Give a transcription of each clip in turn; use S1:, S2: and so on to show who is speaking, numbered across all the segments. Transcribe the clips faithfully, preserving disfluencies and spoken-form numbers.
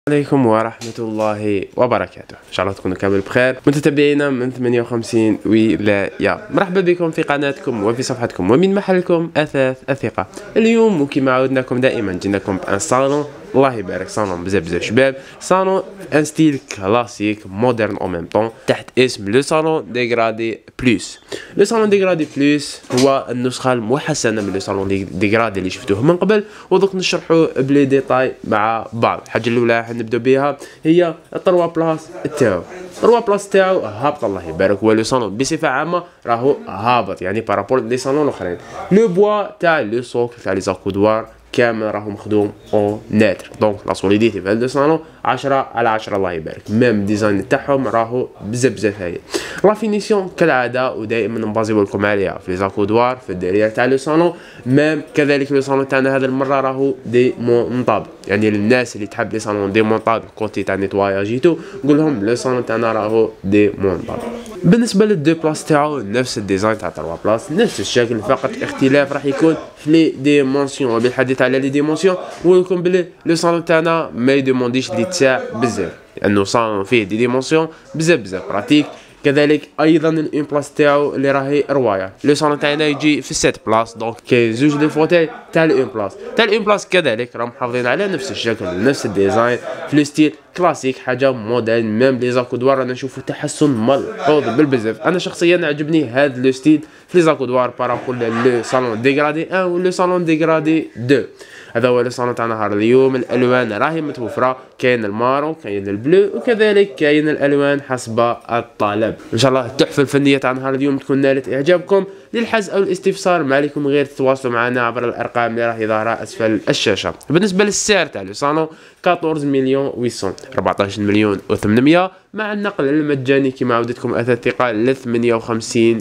S1: عليكم ورحمة الله وبركاته. إن شاء الله تكونوا كامل بخير متتبعينا من ثمانية وخمسين ولاية. مرحبا بكم في قناتكم وفي صفحتكم ومن محلكم أثاث الثقة. اليوم وكما عودناكم دائما جيناكم بان صالون، الله يبارك، صالون بزاف بزاف شباب، صالون ان ستيل كلاسيك مودرن او ميم طون تحت اسم لو صالون ديغرادي بلوس. لو صالون ديغرادي بلوس هو النسخة المحسنة من لو صالون ديغرادي اللي شفتوه من قبل، ودوك نشرحوا بلي ديتاي مع بعض. الحاجة الأولى حنبداو بها هي التروا بلاص تاعو. التروا بلاص تاعو هابط الله يبارك، هو لو صالون بصفة عامة راهو هابط يعني بارابور لي صالون الآخرين. لو بوا تاع لو سوك تاع لي زاكودوار كامل راهو مخدوم او ناتر، دونك لا سوليديتي في هاد لو صالون عشرة على عشرة الله يبارك. ميم ديزاين تاعهم راهو بزاف بزاف هايل. لا فينيسيون كالعاده ودائما نبازيو لكم عليها في لي زاكودوار في الديريير تاع لو صالون. ميم كذلك لو صالون تاعنا هذا المره راهو دي مونطابل، يعني للناس اللي تحب لي صالون دي مونطابل كوتي تاع نيتواياج تو نقول لهم لو صالون تاعنا راهو دي مونطابل. بالنسبه للدو بلاص تاعو نفس الديزاين تاع تروا بلاص، نفس الشكل، فقط اختلاف راح يكون في لي ديمونسيون. وبالحديث على لي ديمونسيون نقول لكم بلي لو صالون تاعنا ما يدومونديش لي تساع بزاف، لانه صالون فيه دي ديمونسيون بزاف بزاف براتيك. كذلك ايضا الان بلاص تاعو اللي راهي روايه. لو صالون تاعنا يجي في سبعة بلاص، دونك كاين زوج لي فوتيل تاع الان بلاص. تاع الان بلاص كذلك راهم محافظين على نفس الشكل نفس الديزاين في لو ستيل كلاسيك، حاجه موديل. ميم لي زاكودوار انا نشوفوا تحسن ملحوظ بالبزاف. انا شخصيا عجبني هذا لو ستيل في لي زاكودوار بارابول لو صالون ديغرادي واحد و لو صالون ديغرادي اثنين. هذا هو لو صالون تاع نهار اليوم. الالوان راهي متوفره، كاين المارون كاين البلو وكذلك كاين الالوان حسب الطلب. ان شاء الله التحفه الفنيه تاع نهار اليوم تكون نالت اعجابكم. للحجز او الاستفسار ما عليكم غير تتواصلوا معنا عبر الارقام اللي راهي ظاهره اسفل الشاشه. بالنسبه للسعر تاع لو صالون أربعطاش مليون وثمانمائة، أربعطاش مليون وثمانمائة مع النقل المجاني كما عودتكم اثاث الثقه ل ثمانية وخمسين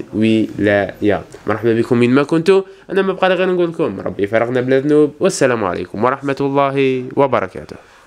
S1: ولايه. مرحبا بكم من ما كنتوا. انا ما بقى غير نقول لكم ربي يفرغنا بلا ذنوب، والسلام عليكم ورحمه الله وبركاته.